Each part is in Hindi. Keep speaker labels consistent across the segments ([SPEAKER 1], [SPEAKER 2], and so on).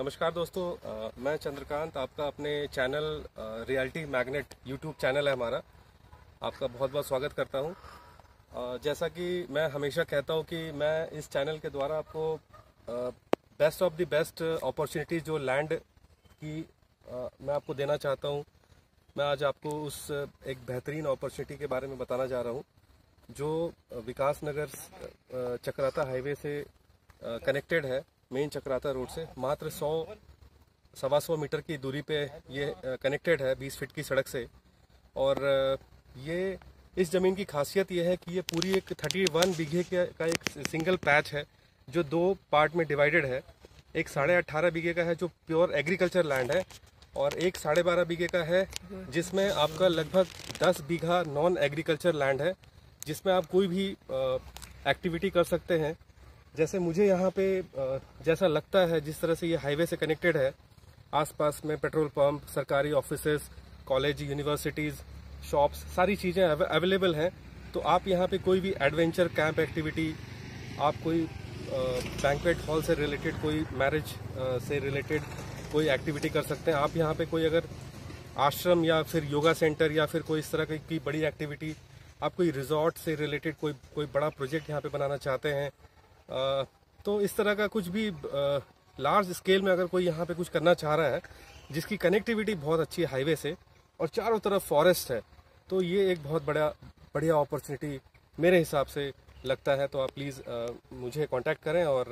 [SPEAKER 1] नमस्कार दोस्तों, मैं चंद्रकांत आपका अपने channel Reality Magnet YouTube channel है हमारा। आपका बहुत बहुत स्वागत करता हूं। जैसा कि मैं हमेशा कहता हूं कि मैं इस चैनल के द्वारा आपको best of the best opportunities जो लैंड की मैं आपको देना चाहता हूं। मैं आज आपको उस एक बेहतरीन अपॉर्चुनिटी के बारे में बताना जा रहा हूं जो विकास नगर चक्राता हाईवे से कनेक्टेड है। मेन चक्राता रोड से मात्र 100-125 मीटर की दूरी पे ये कनेक्टेड है 20 फीट की सड़क से। और ये इस ज़मीन की खासियत ये है कि ये पूरी एक 31 बीघे का एक सिंगल पैच है जो दो पार्ट में डिवाइडेड है। एक 18.5 बीघे का है जो प्योर एग्रीकल्चर लैंड है और एक 12.5 बीघे का है जिसमें आपका लगभग 10 बीघा नॉन एग्रीकल्चर लैंड है जिसमें आप कोई भी एक्टिविटी कर सकते हैं। जैसे मुझे यहाँ पे जैसा लगता है, जिस तरह से ये हाईवे से कनेक्टेड है, आसपास में पेट्रोल पंप, सरकारी ऑफिसेज, कॉलेज, यूनिवर्सिटीज़, शॉप्स, सारी चीज़ें अवेलेबल हैं। तो आप यहाँ पे कोई भी एडवेंचर कैंप एक्टिविटी, आप कोई बैंक्वेट हॉल से रिलेटेड, कोई मैरिज से रिलेटेड कोई एक्टिविटी कर सकते हैं। आप यहाँ पे कोई अगर आश्रम या फिर योगा सेंटर या फिर कोई इस तरह की बड़ी एक्टिविटी, आप कोई रिजॉर्ट से रिलेटेड कोई बड़ा प्रोजेक्ट यहाँ पे बनाना चाहते हैं, तो इस तरह का कुछ भी लार्ज स्केल में अगर कोई यहाँ पे कुछ करना चाह रहा है जिसकी कनेक्टिविटी बहुत अच्छी है हाईवे से और चारों तरफ फॉरेस्ट है, तो ये एक बहुत बढ़िया अपॉर्चुनिटी मेरे हिसाब से लगता है। तो आप प्लीज़ मुझे कांटेक्ट करें और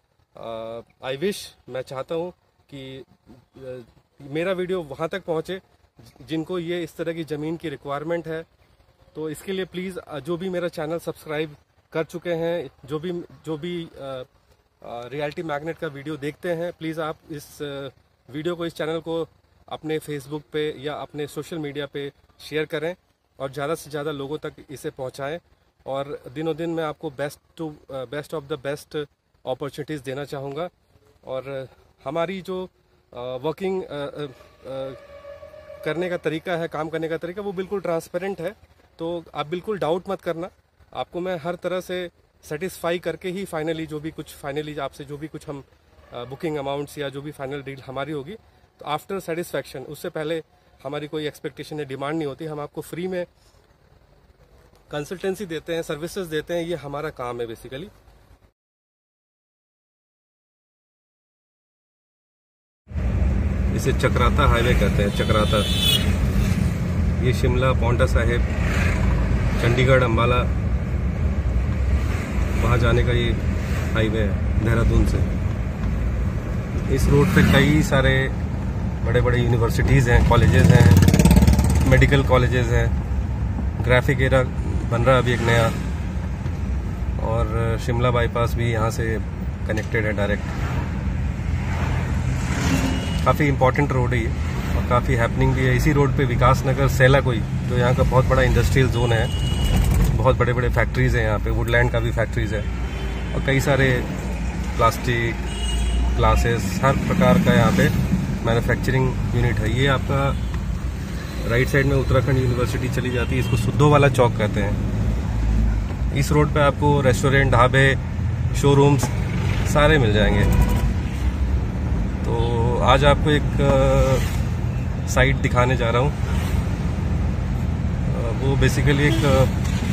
[SPEAKER 1] आई विश, मैं चाहता हूँ कि मेरा वीडियो वहाँ तक पहुँचे जिनको ये इस तरह की ज़मीन की रिक्वायरमेंट है। तो इसके लिए प्लीज़ जो भी मेरा चैनल सब्सक्राइब कर चुके हैं, जो भी रियलिटी मैग्नेट का वीडियो देखते हैं, प्लीज़ आप इस वीडियो को, इस चैनल को अपने फेसबुक पे या अपने सोशल मीडिया पे शेयर करें और ज़्यादा से ज़्यादा लोगों तक इसे पहुंचाएं। और दिनों दिन मैं आपको best of the best opportunities देना चाहूँगा। और हमारी जो वर्किंग करने का तरीका है, काम करने का तरीका, वो बिल्कुल ट्रांसपेरेंट है। तो आप बिल्कुल डाउट मत करना, आपको मैं हर तरह से सेटिस्फाई करके ही फाइनली आपसे जो भी कुछ हम बुकिंग अमाउंट्स या जो भी फाइनल डील हमारी होगी, तो आफ्टर सेटिस्फैक्शन, उससे पहले हमारी कोई एक्सपेक्टेशन या डिमांड नहीं होती। हम आपको फ्री में कंसल्टेंसी देते हैं, सर्विसेज देते हैं, ये हमारा काम है बेसिकली। इसे चक्राता हाईवे कहते हैं। चक्राता, ये शिमला, पांवटा साहिब, चंडीगढ़, अम्बाला, वहाँ जाने का ये हाईवे है देहरादून से। इस रोड पे कई सारे बड़े बड़े यूनिवर्सिटीज़ हैं, कॉलेजेस हैं, मेडिकल कॉलेजेस हैं, ग्राफिक एरिया बन रहा है अभी एक नया, और शिमला बाईपास भी यहाँ से कनेक्टेड है डायरेक्ट। काफ़ी इम्पोर्टेंट रोड है ये और काफ़ी हैपनिंग भी है। इसी रोड पे विकास नगर सेला कोई, जो यहाँ का बहुत बड़ा इंडस्ट्रियल जोन है, बहुत बड़े बड़े फैक्ट्रीज़ हैं यहाँ पे, वुडलैंड का भी फैक्ट्रीज़ है और कई सारे प्लास्टिक, ग्लासेस, हर प्रकार का यहाँ पे मैन्युफैक्चरिंग यूनिट है। ये आपका राइट साइड में उत्तराखंड यूनिवर्सिटी चली जाती है, इसको सुद्धो वाला चौक कहते हैं। इस रोड पे आपको रेस्टोरेंट, ढाबे, शोरूम्स सारे मिल जाएंगे। तो आज आपको एक साइट दिखाने जा रहा हूँ। वो बेसिकली एक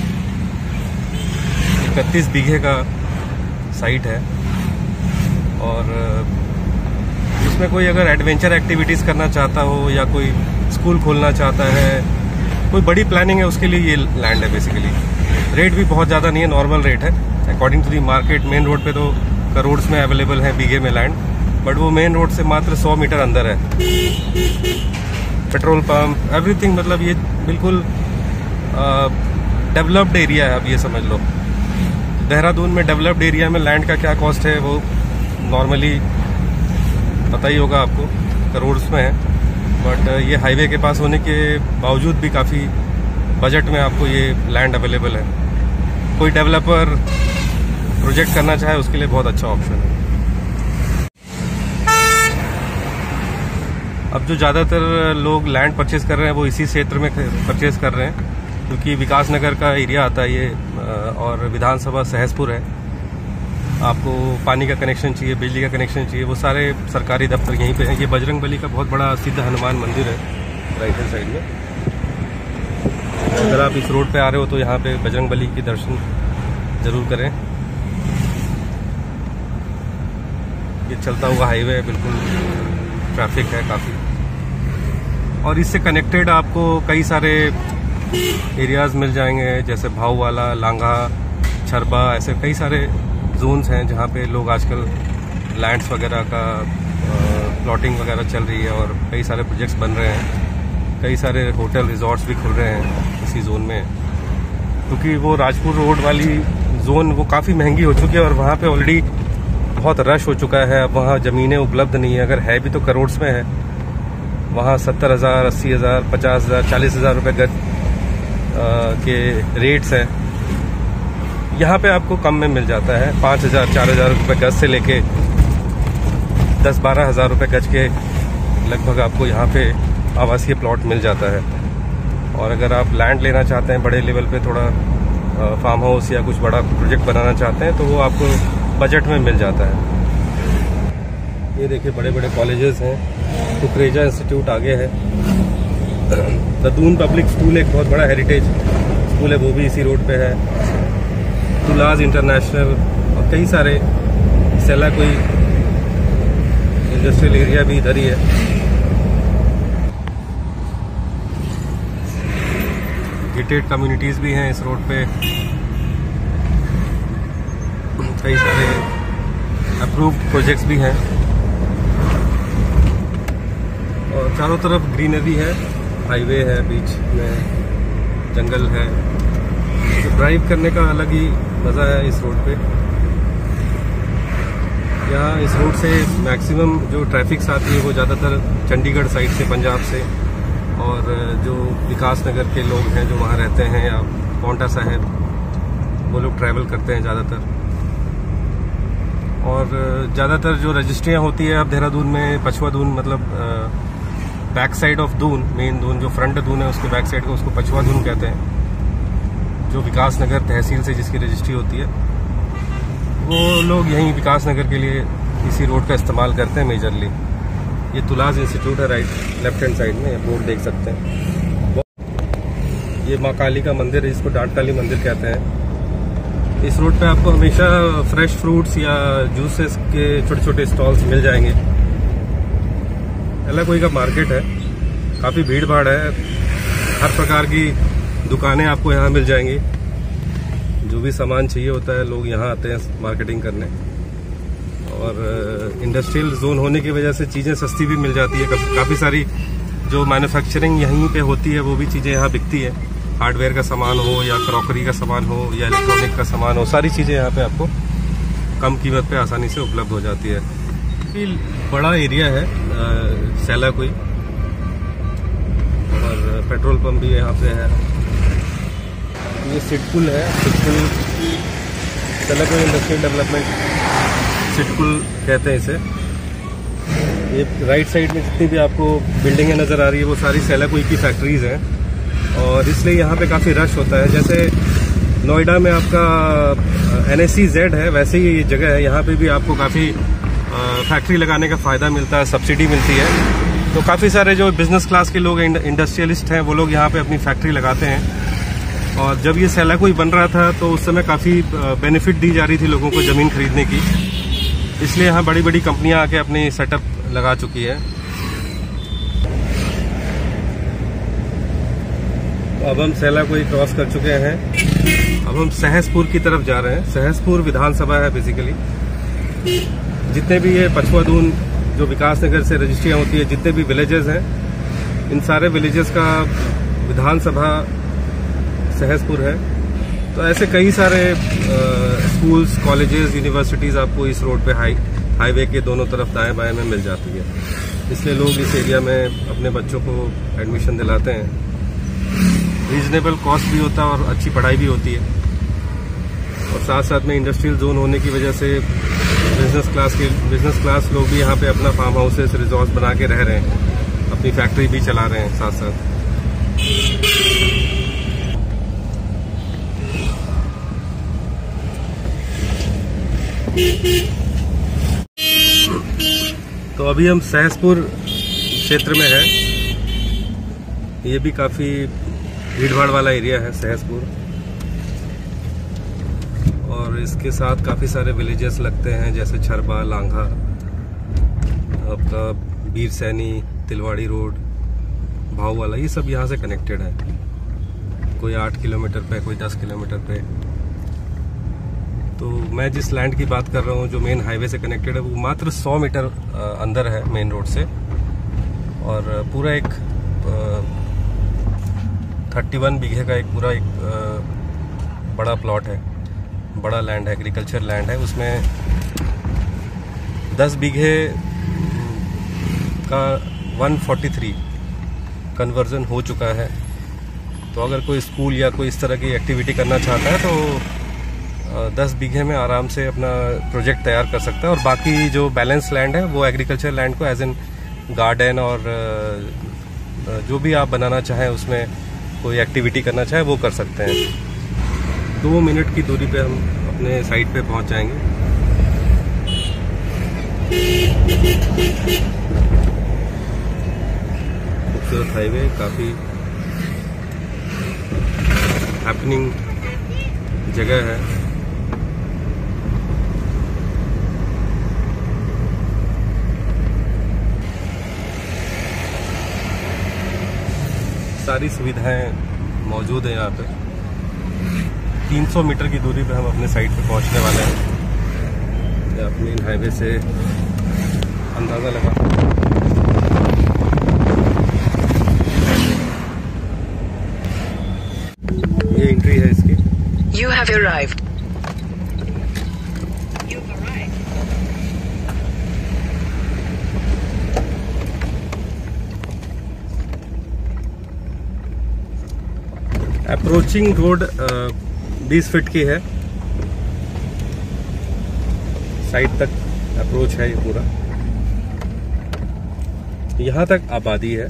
[SPEAKER 1] 31 बीघे का साइट है और इसमें कोई अगर एडवेंचर एक्टिविटीज़ करना चाहता हो या कोई स्कूल खोलना चाहता है, कोई बड़ी प्लानिंग है, उसके लिए ये लैंड है बेसिकली। रेट भी बहुत ज़्यादा नहीं है, नॉर्मल रेट है according to the market. Main road पे तो करोड़्स में अवेलेबल है बीघे में लैंड, बट वो मेन रोड से मात्र 100 मीटर अंदर है। पेट्रोल पंप, एवरीथिंग, मतलब ये बिल्कुल डेवलप्ड एरिया है। अब ये समझ लो, देहरादून में डेवलप्ड एरिया में लैंड का क्या कॉस्ट है वो नॉर्मली पता ही होगा आपको, करोड़ में है। बट ये हाईवे के पास होने के बावजूद भी काफ़ी बजट में आपको ये लैंड अवेलेबल है। कोई डेवलपर प्रोजेक्ट करना चाहे उसके लिए बहुत अच्छा ऑप्शन है। अब जो ज़्यादातर लोग लैंड परचेज कर रहे हैं वो इसी क्षेत्र में परचेज कर रहे हैं, क्योंकि विकास नगर का एरिया आता है ये और विधानसभा सहसपुर है। आपको पानी का कनेक्शन चाहिए, बिजली का कनेक्शन चाहिए, वो सारे सरकारी दफ्तर यहीं पे हैं। ये बजरंगबली का बहुत बड़ा सिद्ध हनुमान मंदिर है राइट हैंड साइड में। अगर आप इस रोड पे आ रहे हो तो यहाँ पे बजरंगबली के दर्शन ज़रूर करें। ये चलता हुआ हाईवे है, बिल्कुल ट्रैफिक है काफ़ी, और इससे कनेक्टेड आपको कई सारे एरियाज़ मिल जाएंगे, जैसे भाऊवाला, लांघा, छरबा, ऐसे कई सारे जोन्स हैं जहाँ पे लोग आजकल लैंड्स वगैरह का प्लॉटिंग वगैरह चल रही है और कई सारे प्रोजेक्ट्स बन रहे हैं। कई सारे होटल रिजॉर्ट्स भी खुल रहे हैं इसी जोन में, क्योंकि वो राजपुर रोड वाली जोन वो काफ़ी महंगी हो चुकी है और वहाँ पे ऑलरेडी बहुत रश हो चुका है। अब वहाँ ज़मीनें उपलब्ध नहीं है, अगर है भी तो करोड़्स में है। वहाँ 70,000, 80,000, 50,000, 40,000 रुपये गज के रेट्स हैं। यहाँ पे आपको कम में मिल जाता है, 5,000, 4,000 रुपये गज से लेके 10-12,000 रुपये गज के लगभग आपको यहाँ पे आवासीय प्लॉट मिल जाता है। और अगर आप लैंड लेना चाहते हैं बड़े लेवल पे, थोड़ा फार्म हाउस या कुछ बड़ा प्रोजेक्ट बनाना चाहते हैं, तो वो आपको बजट में मिल जाता है। ये देखिए बड़े बड़े कॉलेजेस हैं, कुकरेजा इंस्टीट्यूट आगे है, ददून पब्लिक स्कूल एक बहुत बड़ा हेरिटेज स्कूल है, वो भी इसी रोड पे है, तुलाज इंटरनेशनल, और कई सारे सेला कोई इंडस्ट्रियल एरिया भी इधर ही है। गेटेड कम्युनिटीज़ भी हैं इस रोड पे, कई सारे अप्रूव्ड प्रोजेक्ट्स भी हैं और चारों तरफ ग्रीनरी है, हाईवे है, बीच में जंगल है, तो ड्राइव करने का अलग ही मज़ा है इस रोड पे। यहाँ इस रोड से मैक्सिमम जो ट्रैफिक आती है वो ज़्यादातर चंडीगढ़ साइड से, पंजाब से, और जो विकास नगर के लोग हैं जो वहाँ रहते हैं, या पौंटा साहिब, वो लोग ट्रैवल करते हैं ज़्यादातर। और ज़्यादातर जो रजिस्ट्रियाँ होती है अब देहरादून में, पछुआ दून, मतलब back side of Doon, main Doon जो फ्रंट दून है उसके बैक साइड को उसको पछुआ दून कहते हैं। जो विकास नगर तहसील से जिसकी रजिस्ट्री होती है, वो लोग यहीं विकास नगर के लिए इसी रोड का इस्तेमाल करते हैं मेजरली। ये तुलाज इंस्टीट्यूट है राइट लेफ्ट हैंड साइड में, बोर्ड देख सकते हैं। ये माँ काली का मंदिर है, इसको डांट काली मंदिर कहते हैं। इस रोड पे आपको हमेशा फ्रेश फ्रूट्स या जूसेस के छोटे छोटे स्टॉल्स मिल जाएंगे। अलग कोई का मार्केट है, काफ़ी भीड़ भाड़ है, हर प्रकार की दुकानें आपको यहाँ मिल जाएंगी। जो भी सामान चाहिए होता है लोग यहाँ आते हैं मार्केटिंग करने, और इंडस्ट्रियल जोन होने की वजह से चीज़ें सस्ती भी मिल जाती है। काफ़ी सारी जो मैन्युफैक्चरिंग यहीं पे होती है वो भी चीज़ें यहाँ बिकती है। हार्डवेयर का सामान हो या क्रॉकरी का सामान हो या इलेक्ट्रॉनिक का सामान हो, सारी चीज़ें यहाँ पे आपको कम कीमत पे आसानी से उपलब्ध हो जाती है। बड़ा एरिया है सेला कोई, और पेट्रोल पंप भी यहाँ पे है। ये सिडकुल है, सिडकुल सेला कोई इंडस्ट्रियल डेवलपमेंट सिडकुल कहते हैं इसे। ये राइट साइड में जितनी भी आपको बिल्डिंगें नज़र आ रही है वो सारी सेला कोई की फैक्ट्रीज़ हैं, और इसलिए यहाँ पे काफ़ी रश होता है। जैसे नोएडा में आपका NSEZ है, वैसे ही ये जगह है, यहाँ पे भी आपको काफ़ी फैक्ट्री लगाने का फ़ायदा मिलता है, सब्सिडी मिलती है। तो काफ़ी सारे जो बिज़नेस क्लास के लोग, इंडस्ट्रियलिस्ट हैं, वो लोग यहाँ पे अपनी फैक्ट्री लगाते हैं। और जब ये सेला कोई बन रहा था तो उस समय काफ़ी बेनिफिट दी जा रही थी लोगों को ज़मीन खरीदने की, इसलिए यहाँ बड़ी बड़ी कंपनियाँ आके अपनी सेटअप लगा चुकी है। तो अब हम सेला कोई क्रॉस कर चुके हैं, अब हम सहसपुर की तरफ जा रहे हैं। सहसपुर विधानसभा है बेसिकली। जितने भी ये पछुआ दून जो विकास नगर से रजिस्ट्रियाँ होती है, जितने भी विलेजेस हैं, इन सारे विलेजेस का विधानसभा सहसपुर है। तो ऐसे कई सारे स्कूल्स, कॉलेजेस, यूनिवर्सिटीज़ आपको इस रोड पे हाईवे के दोनों तरफ दाएं बाएं में मिल जाती है। इसलिए लोग इस एरिया में अपने बच्चों को एडमिशन दिलाते हैं। रीजनेबल कॉस्ट भी होता है और अच्छी पढ़ाई भी होती है, और साथ साथ में इंडस्ट्रियल जोन होने की वजह से बिजनेस क्लास लोग भी यहाँ पे अपना फार्म हाउसेस, रिजॉर्ट्स बना के रह रहे हैं, अपनी फैक्ट्री भी चला रहे हैं साथ साथ। तो अभी हम सहसपुर क्षेत्र में हैं। ये भी काफ़ी भीड़भाड़ वाला एरिया है सहसपुर, और इसके साथ काफ़ी सारे विलेजेस लगते हैं जैसे छरबा, लांघा, आपका बीर सैनी, तिलवाड़ी रोड, भाव वाला, ये सब यहाँ से कनेक्टेड है। कोई 8 किलोमीटर पे, कोई 10 किलोमीटर पे। तो मैं जिस लैंड की बात कर रहा हूँ जो मेन हाईवे से कनेक्टेड है, वो मात्र 100 मीटर अंदर है मेन रोड से, और पूरा एक 31 बीघे का एक पूरा एक बड़ा प्लॉट है, बड़ा लैंड है, एग्रीकल्चर लैंड है। उसमें 10 बीघे का 143 कन्वर्जन हो चुका है। तो अगर कोई स्कूल या कोई इस तरह की एक्टिविटी करना चाहता है तो 10 बीघे में आराम से अपना प्रोजेक्ट तैयार कर सकता है, और बाकी जो बैलेंस लैंड है वो एग्रीकल्चर लैंड को एज एन गार्डन और जो भी आप बनाना चाहें, उसमें कोई एक्टिविटी करना चाहे वो कर सकते हैं। 2 मिनट की दूरी पे हम अपने साइट पे पहुंच जाएंगे। खूबसूरत हाईवे, काफ़ी हैपनिंग जगह है। सारी सुविधाएं मौजूद है यहाँ पे। 300 मीटर की दूरी पे हम अपने साइट पे पहुँचने वाले हैं। आप मेन हाईवे से अंदाज़ा लगा। ये एंट्री है इसकी।
[SPEAKER 2] You have arrived.
[SPEAKER 1] Approaching road 20 feet की है, साइड तक अप्रोच है ये पूरा। यहाँ तक आबादी है,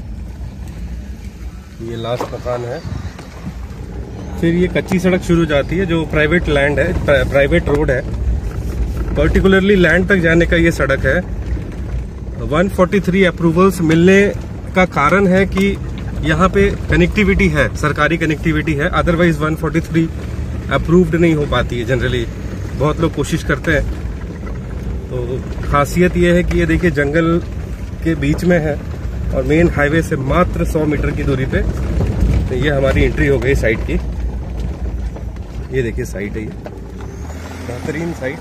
[SPEAKER 1] ये लास्ट मकान है। फिर ये कच्ची सड़क शुरू जाती है जो प्राइवेट लैंड है, प्राइवेट रोड है। पर्टिकुलरली लैंड तक जाने का ये सड़क है। 143 अप्रूवल्स मिलने का कारण है कि यहाँ पे कनेक्टिविटी है, सरकारी कनेक्टिविटी है। अदरवाइज 143 अप्रूव्ड नहीं हो पाती है जनरली। बहुत लोग कोशिश करते हैं। तो खासियत ये है कि ये देखिए जंगल के बीच में है और मेन हाईवे से मात्र 100 मीटर की दूरी पे। तो ये हमारी एंट्री हो गई साइट की। ये देखिए साइट है, ये बेहतरीन साइट,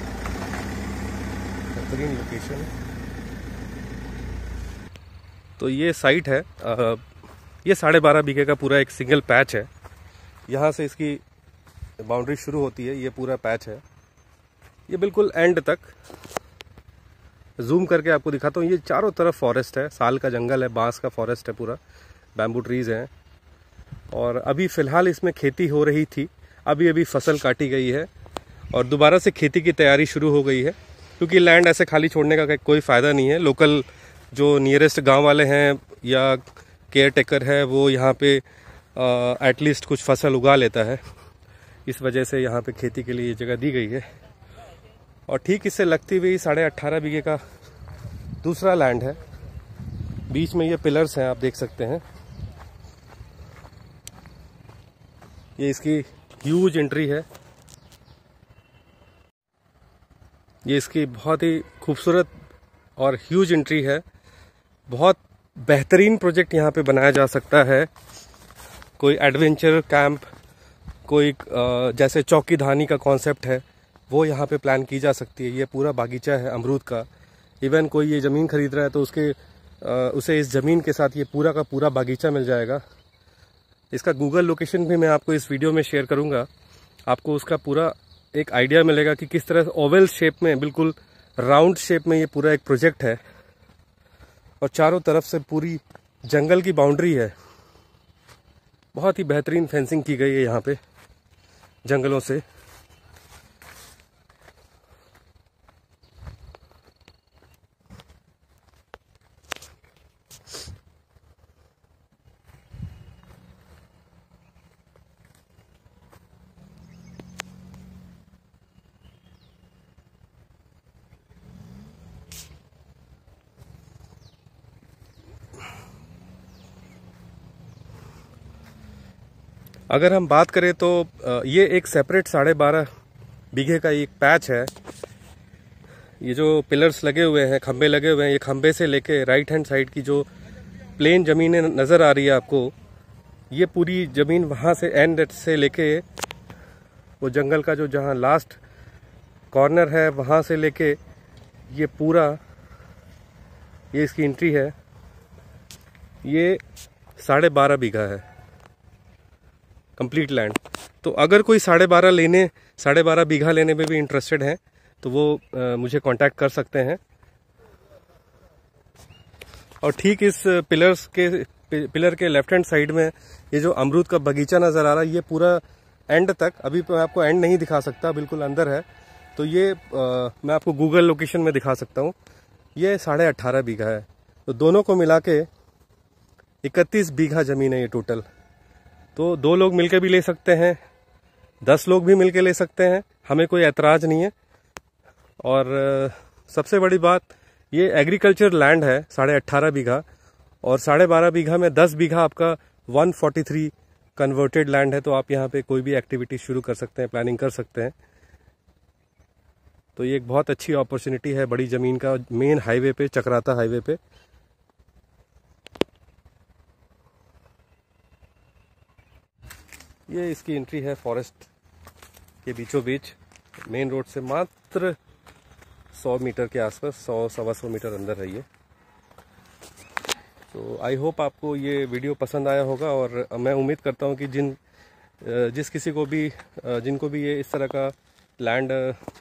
[SPEAKER 1] बेहतरीन लोकेशन। तो ये साइट है, ये 12.5 बीघे का पूरा एक सिंगल पैच है। यहाँ से इसकी बाउंड्री शुरू होती है, ये पूरा पैच है, ये बिल्कुल एंड तक। जूम करके आपको दिखाता हूँ। ये चारों तरफ फॉरेस्ट है, साल का जंगल है, बांस का फॉरेस्ट है पूरा, बैम्बू ट्रीज हैं। और अभी फ़िलहाल इसमें खेती हो रही थी, अभी फसल काटी गई है और दोबारा से खेती की तैयारी शुरू हो गई है। क्योंकि लैंड ऐसे खाली छोड़ने का कोई फ़ायदा नहीं है। लोकल जो नियरेस्ट गांव वाले हैं या केयर टेकर है, वो यहाँ पे एटलीस्ट कुछ फसल उगा लेता है। इस वजह से यहाँ पे खेती के लिए ये जगह दी गई है। और ठीक इससे लगती हुई 18.5 बीघे का दूसरा लैंड है। बीच में ये पिलर्स हैं, आप देख सकते हैं। ये इसकी ह्यूज एंट्री है। ये इसकी बहुत ही खूबसूरत और ह्यूज एंट्री है। बहुत बेहतरीन प्रोजेक्ट यहाँ पे बनाया जा सकता है। कोई एडवेंचर कैंप, कोई जैसे चौकी धानी का कॉन्सेप्ट है, वो यहाँ पे प्लान की जा सकती है। ये पूरा बागीचा है अमरूद का। इवन कोई ये ज़मीन खरीद रहा है तो उसे इस ज़मीन के साथ ये पूरा का पूरा बागीचा मिल जाएगा। इसका गूगल लोकेशन भी मैं आपको इस वीडियो में शेयर करूँगा। आपको उसका पूरा एक आइडिया मिलेगा कि किस तरह ओवल शेप में, बिल्कुल राउंड शेप में ये पूरा एक प्रोजेक्ट है। और चारों तरफ से पूरी जंगल की बाउंड्री है। बहुत ही बेहतरीन फेंसिंग की गई है यहाँ पे जंगलों से। अगर हम बात करें तो ये एक सेपरेट 12.5 बीघे का एक पैच है। ये जो पिलर्स लगे हुए हैं, खंबे लगे हुए हैं, ये खंबे से लेके राइट हैंड साइड की जो प्लेन ज़मीनें नज़र आ रही है आपको, ये पूरी ज़मीन वहाँ से एंड से लेके वो जंगल का जो जहाँ लास्ट कॉर्नर है वहाँ से लेके ये पूरा, ये इसकी एंट्री है, ये 12.5 बीघा है कंप्लीट लैंड। तो अगर कोई 12.5 बीघा लेने में भी इंटरेस्टेड है तो वो मुझे कांटेक्ट कर सकते हैं। और ठीक इस पिलर के लेफ्ट हैंड साइड में ये जो अमरूद का बगीचा नज़र आ रहा है, ये पूरा एंड तक, अभी मैं आपको एंड नहीं दिखा सकता, बिल्कुल अंदर है, तो ये मैं आपको गूगल लोकेशन में दिखा सकता हूँ। ये 18.5 बीघा है। तो दोनों को मिला के 31 बीघा ज़मीन है ये टोटल। तो 2 लोग मिलके भी ले सकते हैं, 10 लोग भी मिलके ले सकते हैं, हमें कोई ऐतराज़ नहीं है। और सबसे बड़ी बात, ये एग्रीकल्चर लैंड है 18.5 बीघा, और 12.5 बीघा में 10 बीघा आपका 143 कन्वर्टेड लैंड है। तो आप यहाँ पे कोई भी एक्टिविटी शुरू कर सकते हैं, प्लानिंग कर सकते हैं। तो ये एक बहुत अच्छी अपॉर्चुनिटी है बड़ी ज़मीन का, मेन हाईवे पे, चक्राता हाईवे पे। ये इसकी एंट्री है फॉरेस्ट के बीचों बीच, मेन रोड से मात्र 100 मीटर के आसपास, 100-125 मीटर अंदर है ये। तो आई होप आपको ये वीडियो पसंद आया होगा, और मैं उम्मीद करता हूँ कि जिस किसी को भी, जिनको भी ये इस तरह का लैंड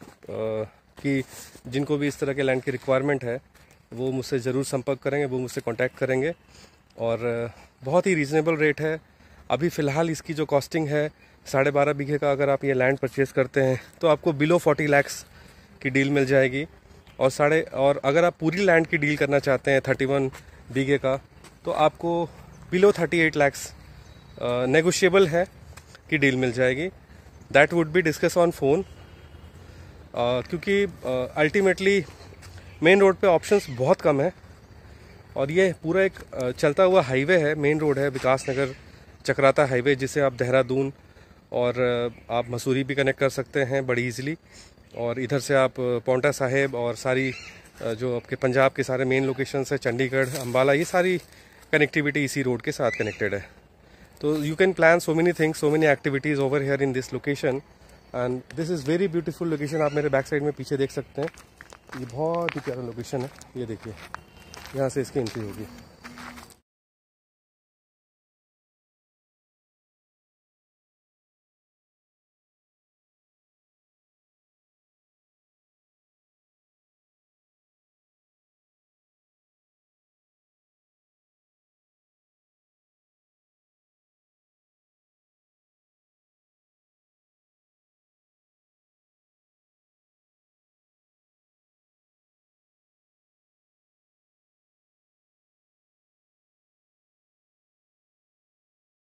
[SPEAKER 1] जिनको भी इस तरह के लैंड की रिक्वायरमेंट है, वो मुझसे ज़रूर संपर्क करेंगे, वो मुझसे कांटेक्ट करेंगे। और बहुत ही रीज़नेबल रेट है। अभी फ़िलहाल इसकी जो कॉस्टिंग है 12.5 बीघे का, अगर आप ये लैंड परचेज़ करते हैं तो आपको बिलो 40 लाख की डील मिल जाएगी। और अगर आप पूरी लैंड की डील करना चाहते हैं 31 बीघे का, तो आपको बिलो 38 लाख नेगोशिएबल है की डील मिल जाएगी। That would be discuss on phone, क्योंकि अल्टीमेटली मेन रोड पे ऑप्शंस बहुत कम है। और ये पूरा एक चलता हुआ हाईवे है, मेन रोड है, विकासनगर चक्राता हाईवे, जिसे आप देहरादून और आप मसूरी भी कनेक्ट कर सकते हैं बड़ी इजीली। और इधर से आप पौंटा साहिब और सारी जो आपके पंजाब के सारे मेन लोकेशंस है, चंडीगढ़, अंबाला, ये सारी कनेक्टिविटी इसी रोड के साथ कनेक्टेड है। तो you can plan so many things, so many activities over here in this location, and this is very beautiful location. आप मेरे बैक साइड में पीछे देख सकते हैं, ये बहुत ही प्यारा लोकेशन है। ये देखिए, यहाँ से इसकी एंट्री होगी।